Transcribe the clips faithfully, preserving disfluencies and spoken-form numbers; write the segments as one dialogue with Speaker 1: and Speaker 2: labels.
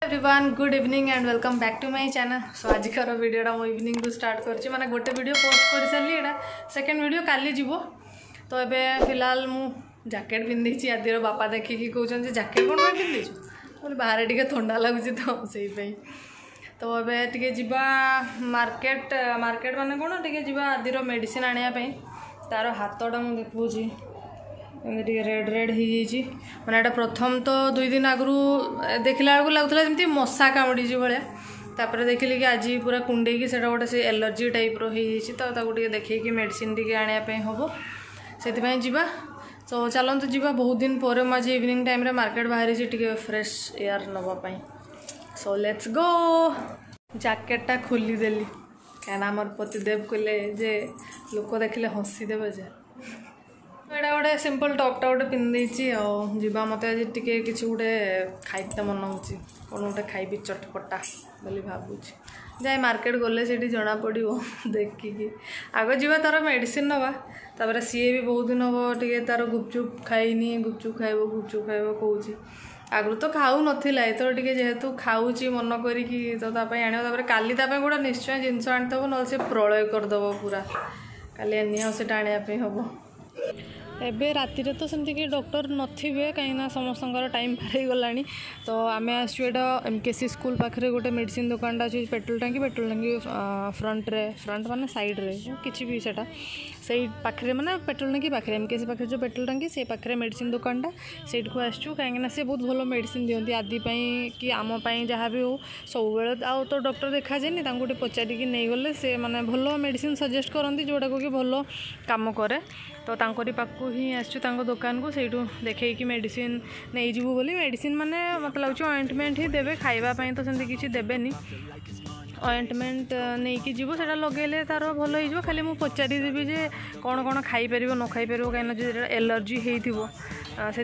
Speaker 1: Everyone good evening and welcome back to my channel. So आज कर वीडियोटा मो evening to start कर माने गोटे वीडियो पोस्ट कर सारी एटा सेकंड वीडियो काली जीवो। तो एबे फिलहाल मु जैकेट पिंधि आदिर बापा देखिकी कहते जैकेट कौन पिंधि बोले बाहर टे थंडा लगुच तो से तो एबे टिके जीवा मार्केट मार्केट माने कौन टिके जीवा आदिर मेडिसिन आने तार हाथटा मुझे देखुची रेड रेड हो मैंने यहाँ प्रथम तो दुई दिन आगु देखला बेलू लगुला जमी मशा कामुड़ी भाया तापर देखिली कि आज पूरा कुंडे की गोटे से एलर्जी टाइप रही तो देखिए मेडिसिन टी आने हम से जावा। तो चलते जावा बहुत दिन पर मुझे इवनिंग टाइम मार्केट बाहरी टी फ्रेश एयर नापी। So let's go. जैकेटा खोलीदेली क्या आमर पतिदेव कहले जे लोक देखिले हसीदेवे जे एटा गोटे सिंपल टॉपटा गोटे पिंधि जावा मत आज टे कि गोटे खाइते मन हो कौन गोटे खाइबी चटपटा बोली भावुँ जाए मार्केट गले से जना पड़ो देखिकी आग जावा तार मेडिसिन नवा तापर सी भी बहुत दिन हम टे तार गुपचुप खाइनी गुपचुप खाइब गुपचुप खाइब कौच आगु तो खाऊ नाला एथर टे जेहेतु खाऊँगी मन करी तो आने काली गोटे निश्चय जिनस आनीब ना से प्रलय करदेव पूरा काली निह से आने हम एबे राति तो सेमती कि डॉक्टर नथिबे कहीं समस्त टाइम पार हो गला। तो आम आसटा एमकेसी स्कूल पाखे गोटे मेडिसिन दुकान अच्छी पेट्रोल टांकी पेट्रोल टांकी फ्रंट रे फ्रंट माने साइड रे किसी भी सेटा से पाखे माने पेट्रोल टांकी पाखे एमकेसी पाखे जो पेट्रोल टांकी से पाखे मेडिसिन दुकानटा से आसचु कहीं सी बहुत भल मेडिसिन दिखती आदि कि आम जहाँ भी हो सब आउ तो डॉक्टर देखा जाए गोटे पचारिकी नहीं गले से माने भल मेडिसिन सजेस्ट करती जोटा को कि भल काम करे तो तांकरी पाखु ही आसचु दुकान को से देखी मेडिसिन नहीं जीवु बोली मेडिसिन माने मत लगे ऑइंटमेंट ही देवे खाइबापी तो सेमती किसी देवेनि ऑइंटमेंट नहीं कि जीव से लगे तार भल हो खाली मुझे पचारिदेवी जे कौन कौन खाईपर न खाईपर कहीं जो एलर्जी हो से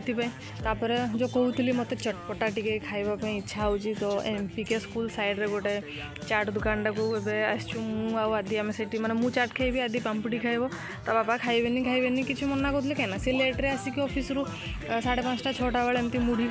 Speaker 1: जो कहूली मत चटपटा टी खावाई इच्छा हो तो एमपीके स्कूल साइड रे गोटे चाट दुकानटा को आसचु मुझे आम से मैंने मुझे चाट खाइबी आदि पाम्पुड़ी खाइब तो बापा खाइबेनि खाइबेनि किसी मना करते कहीं सी लेट्रे आसिक ऑफिस रु साढ़े पाँचटा छटा बेले एमती मुढ़ी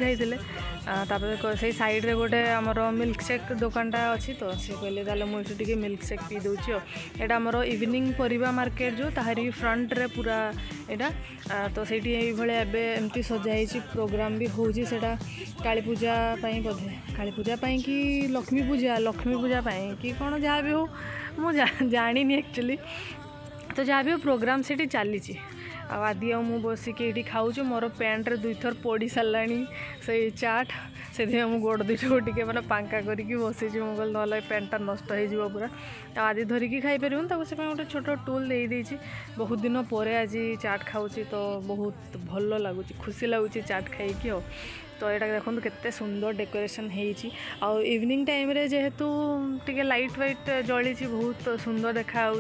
Speaker 1: खाई से साइड रे गोटे आमर मिल्क शेक दुकानटा अच्छी तो सी कहले ताले मुझे टी मिल्क शेक पी दूची एटा आमर इवनिंग परिवा मार्केट जो ताहारी फ्रंट रे पूरा एटा तो सेठी एई भले एबे एमती सजाई प्रोग्राम भी होची सेटा काली पूजा पाई बोधे काली पूजा पाई कि लक्ष्मी पूजा लक्ष्मी पूजा पाई कि कौन जहाँ भी हो मुझे जानी एक्चुअली तो जहाँ भी हो प्रोग्राम सेठी चली आदि आ मुझे बसिक ये खाऊँ मोर पैंट्रे दुई थर पड़ सारा से चाट से मुझे गोड़ दुईटा को टे मैंने पांका करके बसी मुझे ना पैंटा नष्ट हो पूरा आदि धरिकी खाईपर से गोटे छोट टूल दे देती बहुत दिन पर आज चाट खाऊँ तो बहुत भल लगुच खुशी लगुच चाट खाई हो तो यहाँ देखो केते सुंदर डेकोरेशन हो इवनिंग टाइम रे जेहेतु टे लाइट वाइट जली बहुत सुंदर देखा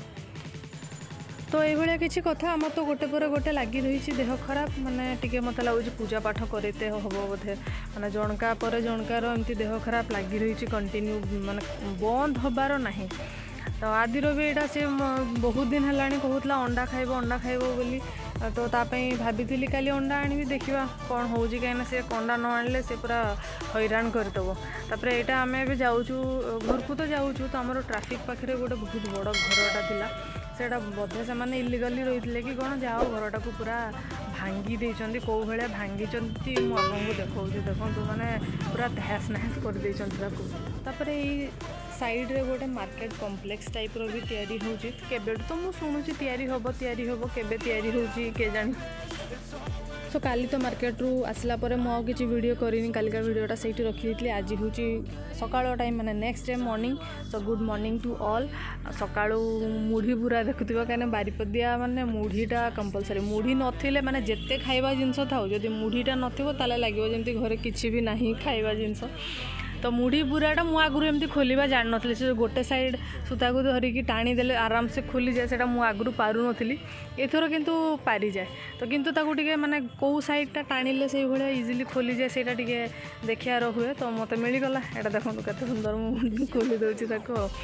Speaker 1: तो ये किसी कथा आम तो गोटे पर गोटे लगी रही देह खराब माने टिके मत लगुच पूजा पाठ करते हम बोधे माने जनका पर जनकार एमती देह खराब लगी रही कंटिन्यू माने बंद हबार ना तो आदिर भी यहाँ सी बहुत दिन है कहूला अंडा खाइब अंडा खाइब बोली तो तापाई भाभी काली अंडा आनी देखा कौन हो कहीं से अंडा न आने से पूरा हैरान करदेव तापर यहाँ आम ए जाऊँ घर को तो जाऊँ तो आम ट्राफिक पाखे गोटे बहुत बड़ घरटा थिला सेटा बोधे से मैंने इलिगली रही कि कौन जाओ घरटा को पूरा भांगी देइचंती कौ भाया भांगी मुझे देखा देखो मैंने पूरा तहस नहस कर देइचंती तापर ये साइड रे गोटे मार्केट कॉम्प्लेक्स टाइप रो भी तैयारी होची केबे तो मु सुनुची तैयारी होबो तैयारी होबो केबे तैयारी होची के जानी। सो काली तो मार्केट रू आसला परे मु किसी वीडियो करिनी कालिका वीडियोटा सेठी रखी देथली आज होची सकाळ टाइम माने next day morning. So good morning to all. सकाळू मुढ़ी पूरा देखुथिबो काने बारिपदिया माने मुढ़ीटा कंपलसरी मुढ़ी नथिले माने जेते खाइबा जिंस थाउ जदि मुढ़ीटा नथिबो ताले लागिबो जेंति घरे किछि भी नाही खाइबा जिंस तो मुढ़ी बुराटा मु आगु एमती खोलिबा जान नथली से गोटे साइड सूता को धरिकी टाणी देले आराम से खोली जाए सेटा मु आगु पारु नथली एथरो किंतु पारी जाए तो किंतु ताकू टिके माने को साइडटा टाणीले से भले इजिली खोली जाए सेटा टिके देखियार हुए तो मते मिली गला एटा देखो केते सुंदर मु खोली दोची ताको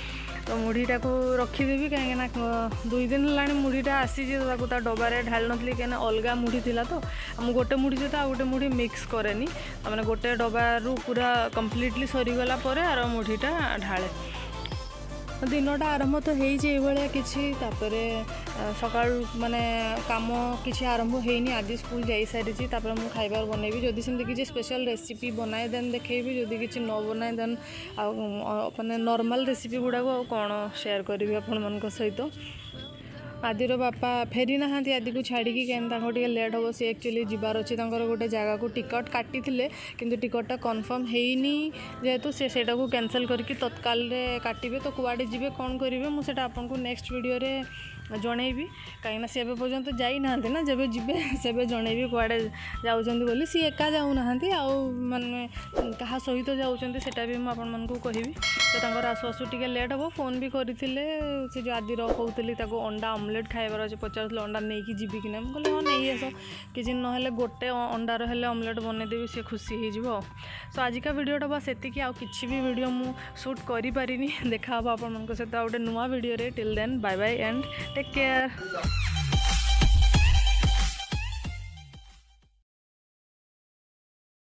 Speaker 1: तो मुढ़ीटा को रखीदेवी कहीं दुई दिन है मुढ़ीटा आसी डबारे ढाल नी कहीं अलग मुढ़ी थिला तो मुझे गोटे मुढ़ी सहित आ गोटे मुढ़ी मिक्स कैनि मैंने गोटे डबारू पूरा कम्प्लीटली सरीगला आर मुढ़ीटा ढाले दिनटा आरंभ तो होइए किसी सका माने कम किसी आरंभ होनी आज स्कूल जा सारी मुझे खाइबार बनैबी जदि सेमती किसी स्पेशल रेसिपी बनाए देन देखेबी जदि किसी न बनाए देन माने नॉर्मल रेसिपी गुड़ाक कौन शेयर करी आपण मन सहित आदिर बापा फेरी ना आदि को छाड़ी कहीं लेट हम सी एक्चुअली जीवार अच्छे गोटे जगह को टिकट काटी किंतु टिकटा कन्फर्म होनी जेहेतु से सेटा को कैंसल करके तत्काल काटे तो कुआड़े जी कौन करेंगे मुझे आपको नेक्स्ट वीडियो रे जनईबी कहीं सी एवं पर्यंत जाई ना ना जब जी से जनईबी कुआड़े जाऊँच सी एका जाऊना माने क्या सहित जाऊँच सेटा भी मुझे कहबी तो आसु आसु टे लेट हम फोन भी करते से जो आदि कहते अंडा ऑमलेट खाइबार अच्छे पचार अंडा नहीं कि जीवी कि ना मुझे हाँ नहीं आस किसी ना गोटे अंडार हेल्ले ऑमलेट बनईदेवी सी खुशी हो सो आज का वीडियोटा बस एतिकी आउ किसी भी वीडियो मु शूट करि पारिनी देखा आप सहित गोटे नुआ वीडियो रे till then bye bye and take care.